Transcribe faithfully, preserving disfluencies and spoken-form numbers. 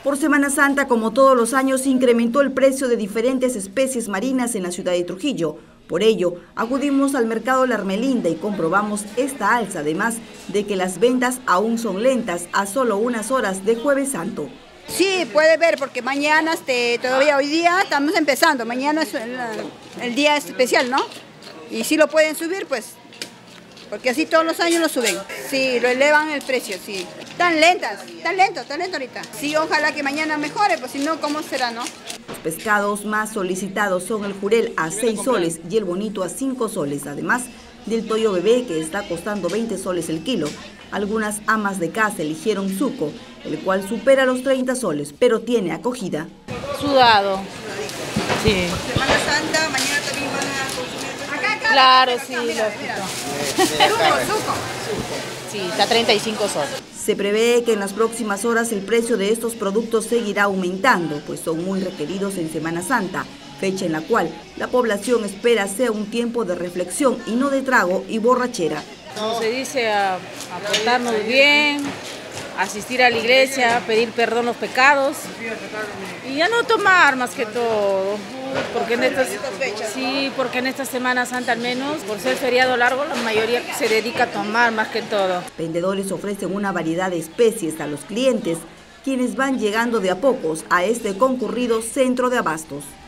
Por Semana Santa, como todos los años, incrementó el precio de diferentes especies marinas en la ciudad de Trujillo. Por ello, acudimos al mercado La Ermelinda y comprobamos esta alza, además de que las ventas aún son lentas a solo unas horas de Jueves Santo. Sí, puede ver, porque mañana, este, todavía hoy día estamos empezando, mañana es el, el día especial, ¿no? Y si lo pueden subir, pues, porque así todos los años lo suben. Sí, lo elevan el precio, sí. Tan lentas, tan lento, tan lento ahorita. Sí, ojalá que mañana mejore, pues si no, ¿cómo será, no? Los pescados más solicitados son el jurel a seis soles y el bonito a cinco soles, además del toyo bebé que está costando veinte soles el kilo. Algunas amas de casa eligieron suco, el cual supera los treinta soles, pero tiene acogida. Sudado. Sí. Semana Santa, mañana también van a consumir. Acá, acá, claro, acá, sí, acá, mira, mira. suco, suco. Sí, está treinta y cinco soles. Se prevé que en las próximas horas el precio de estos productos seguirá aumentando, pues son muy requeridos en Semana Santa, fecha en la cual la población espera sea un tiempo de reflexión y no de trago y borrachera. Como se dice, a, a portarnos bien, asistir a la iglesia, pedir perdón los pecados y ya no tomar más que todo, porque en estas, sí, porque en esta Semana Santa al menos, por ser feriado largo, la mayoría se dedica a tomar más que todo. Vendedores ofrecen una variedad de especies a los clientes, quienes van llegando de a pocos a este concurrido centro de abastos.